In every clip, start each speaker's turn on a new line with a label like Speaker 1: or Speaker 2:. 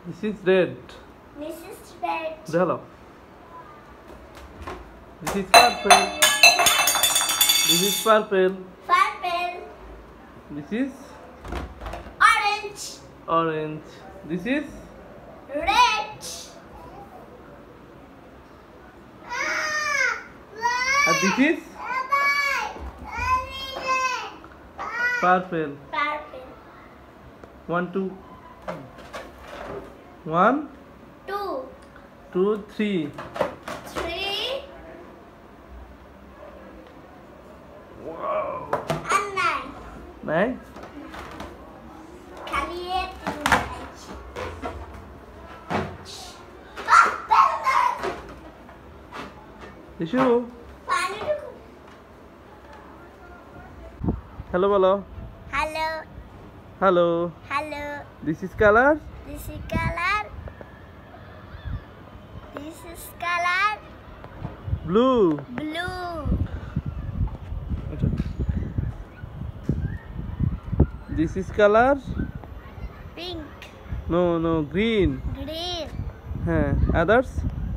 Speaker 1: This is red.
Speaker 2: This is red.
Speaker 1: Hello. This is purple. This is purple.
Speaker 2: Purple.
Speaker 1: This is
Speaker 2: Orange.
Speaker 1: orange. This is
Speaker 2: Red.
Speaker 1: and this is purple.
Speaker 2: Purple.
Speaker 1: 1, 2. 1,
Speaker 2: 2,
Speaker 1: 2, 3.
Speaker 2: 3,
Speaker 1: Wow.
Speaker 2: and 9.
Speaker 1: 9.
Speaker 2: Kaliye
Speaker 1: Ishu. Hello, hello.
Speaker 2: Hello.
Speaker 1: Hello.
Speaker 2: Hello.
Speaker 1: This is color.
Speaker 2: This is color. This is color.
Speaker 1: Blue.
Speaker 2: Blue.
Speaker 1: This is color.
Speaker 2: Pink.
Speaker 1: No, green.
Speaker 2: Green.
Speaker 1: Others?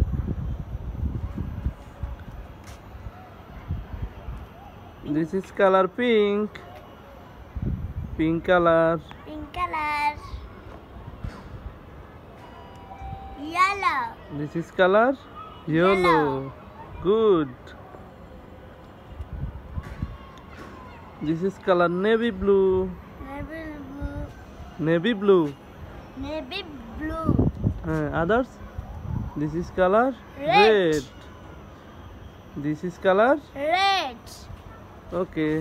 Speaker 1: This is color pink. Pink color.
Speaker 2: Pink color. Yellow.
Speaker 1: This is color yellow.
Speaker 2: Yellow.
Speaker 1: Good. This is color navy blue.
Speaker 2: Navy blue.
Speaker 1: Navy blue.
Speaker 2: Navy blue.
Speaker 1: Others? This is color
Speaker 2: Red.
Speaker 1: red. This is color
Speaker 2: Red.
Speaker 1: okay.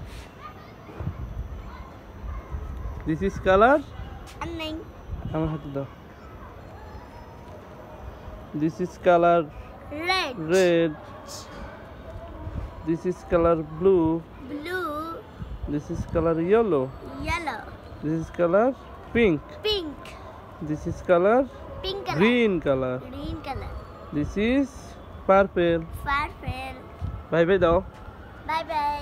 Speaker 1: This is color
Speaker 2: And then
Speaker 1: আমার হাতে দাও. This is color
Speaker 2: red.
Speaker 1: red. This is color blue.
Speaker 2: Blue.
Speaker 1: This is color yellow.
Speaker 2: Yellow.
Speaker 1: This is color pink.
Speaker 2: Pink.
Speaker 1: This is color
Speaker 2: Pink color.
Speaker 1: green color.
Speaker 2: Green color.
Speaker 1: This is purple.
Speaker 2: Purple.
Speaker 1: Bye bye দাও.
Speaker 2: Bye bye.